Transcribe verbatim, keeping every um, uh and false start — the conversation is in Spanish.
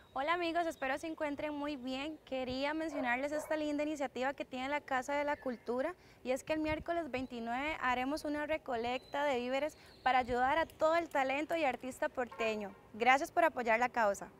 Hola amigos, espero se encuentren muy bien. Quería mencionarles esta linda iniciativa que tiene la Casa de la Cultura y es que el miércoles veintinueve haremos una recolecta de víveres para ayudar a todo el talento y artista porteño. Gracias por apoyar la causa.